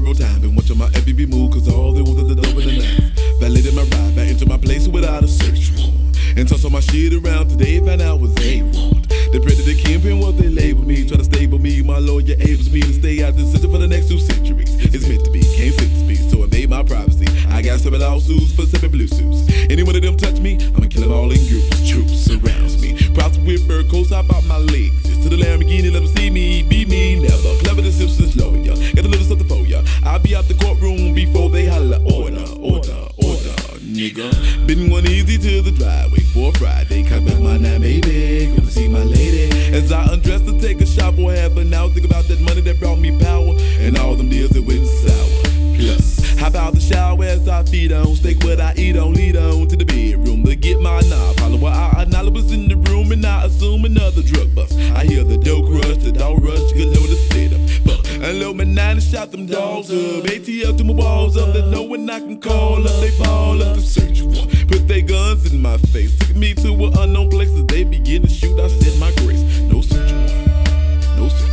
several times. Been watching my FBB move, cause all they want is the dope in the night. Validated my ride back into my place without a search warrant. And tossed all my shit around today, found out was A1. They printed the kingpin, what they label me. Try to stable me, my lawyer enables me to stay out the system for the next 2 centuries. It's meant to be, can't fit the speed, so I made my privacy. I got 7 lawsuits for 7 blue suits. Any one of them touch me, I'ma kill them all in groups. Troops surrounds me. Props with fur coats, hop out my legs. Just to the Lamborghini, let them see me, be me, never. Clever the Simpsons lawyer, got a little something for ya. I'll be out the courtroom before they holler, order, order, order, nigga. Been one easy to the driveway for Friday. Come back my night, baby, gonna see my lady. As I undress to take a shot for half an hour, think about that money that brought me power, and all them deals that went sour. Plus, hop out the shower as I feed on, steak what I eat on, lead on to the bedroom to get my knob. Follow what I was in the room, and I assume another drug bust. I hear the dope rush, the dog rush, good load of setup. Unload my 9 and shot them dogs up. ATL to my walls up, they know when I can call up. They ball up the search warrant, put their guns in my face, took me to an unknown place. As they begin to shoot, I said my grace. No search warrant, no search warrant.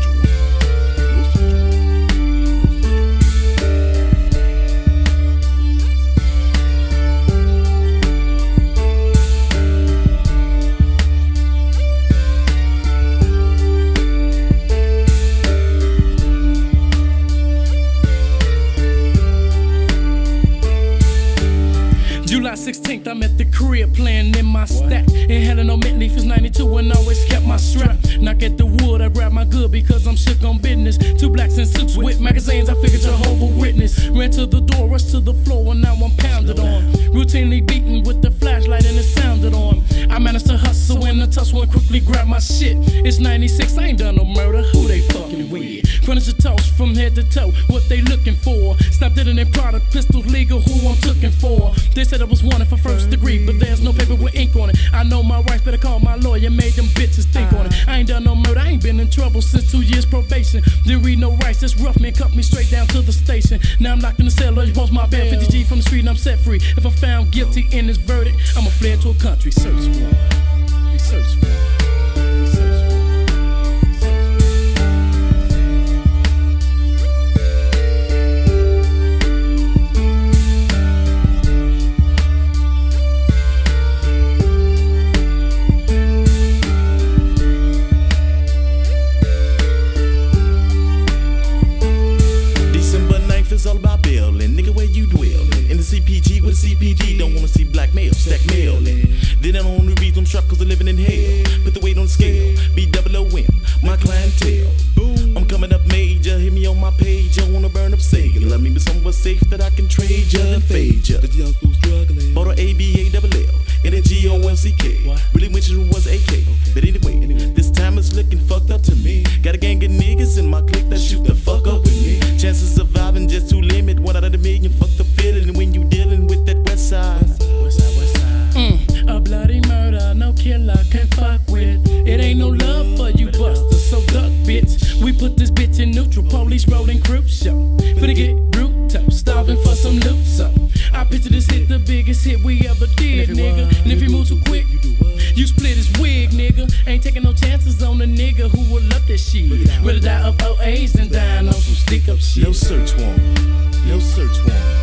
July 16th, I'm at the crib playing in my stack. Inhaling no mint leaf is 92 and always kept my strap. Knock at the wood, I grab my good because I'm shook on business. 2 blacks in suits with magazines, I figured Jehovah Witness. Ran to the door, rushed to the floor, and now I'm pounded on. Routinely beaten with the flashlight and it sounded on. I managed to hustle in the tussle and quickly grab my shit. It's 96, I ain't done no murder, who they fucking with? Furniture toast from head to toe, what they looking for? Stop dealing in product, pistols legal, who I'm looking for? They said I was wanted for 1st degree, but there's no paper with ink on it. I know my rights, better call my lawyer, made them bitches think on it. I ain't done no murder, I ain't been in trouble since 2 years probation. Didn't read no rights, this rough man cut me straight down to the station. Now I'm locked in the cell, lawyer post my bed, 50 G from the street and I'm set free. If I'm found guilty in this verdict, I'ma fled to a country. Search warrant, search warrant. All about bailing, nigga, where you dwellin'? In the CPG with a CPG, don't wanna see black mail, stack mailin'. Then I don't wanna read them struck cause they're living in hell. Put the weight on the scale, B-double-O-M, my clientele. Boom, I'm coming up major, hit me on my page, I wanna burn up Sega. Love me, but somewhere safe that I can trade ya and fade ya. The young fool struggling. Bought an ABA-double-L, and a G-O-M-C-K. Really wish it was AK, but anyway, this time it's looking fucked up to me. Got a gang of niggas in my clique that shoot the fuck up with me. Chances of surviving just too limit, 1 out of a million, fuck the feeling when you dealing with that west side. A bloody murder, no killer can fuck with. It ain't no love for you busters, so duck, bitch. We put this bitch in neutral, police rolling crew show. Finna get brutal, starving for some loot, so I picture this hit the biggest hit we ever did, nigga. And if you move too quick, you split his wig, nigga. Ain't taking no chances on a nigga who will love this shit. Rather die of OAs than dying on some stick up shit. No search warrant, no search warrant.